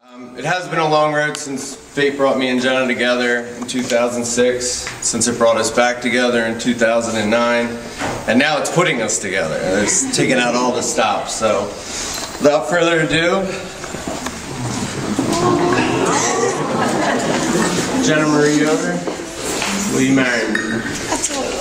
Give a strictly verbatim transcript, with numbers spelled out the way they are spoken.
Um, it has been a long road since fate brought me and Jenna together in two thousand six, since it brought us back together in two thousand nine, and now it's putting us together. It's taking out all the stops. So, without further ado, Jenna Marie Yoder, will you marry me? Absolutely.